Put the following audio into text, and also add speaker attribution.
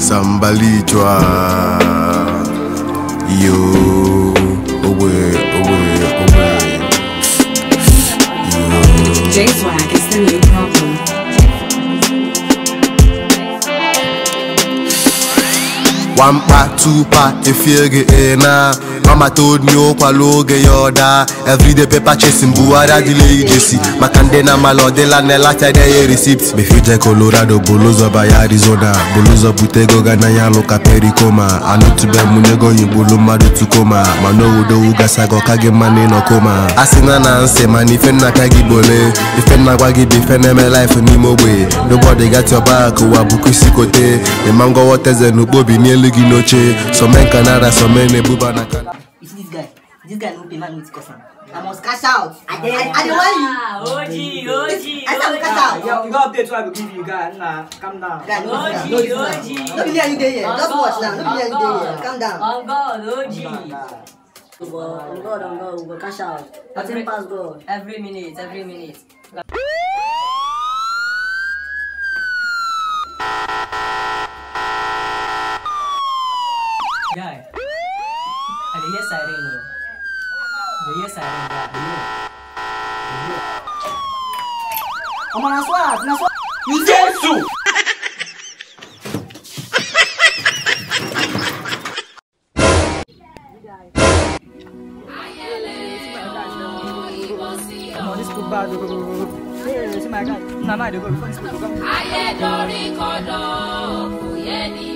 Speaker 1: Sambalichwa. Yo, away.
Speaker 2: J-Swag is the new problem.
Speaker 1: One part, two part, if you get in. Mama told me, oh, kwaloge yoda. Everyday paper chasing, buara delay JC. Makandena malodela nelata de receipts. Befije Colorado, Bolozo by Arizona. Bolozo Butego Ganaya Loka Pericoma. I know to be Munego, you Bulumadu to coma. Mano Udo Ugasago Kage Mani no coma. Asina Nanse, man, if na Kagi Bole. If na Wagi defend my life in Nimo way. Nobody got your back, Wabuku Sikote. The mango waters and Ubobi nearly Ginoche. Some men Canada, some men Bubanaka.
Speaker 3: You see this guy no pay man with custom. I must cash out. I don't want you.
Speaker 4: OG.
Speaker 3: I said cash out.
Speaker 4: Yo, you got updates I will give you, guy. Nah, calm down.
Speaker 3: Guy, no,
Speaker 4: OG.
Speaker 3: no be you there here. Just watch now. No be you there here. Calm down.
Speaker 4: On God, OG.
Speaker 3: On God, we go cash out. Nothing pass God.
Speaker 4: Every minute. Guy, I hear siren. You hear siren, guy.
Speaker 3: I'm on a swap.
Speaker 4: You say so. This good bad. Yeah, see my guy. Nah, they go before this people come.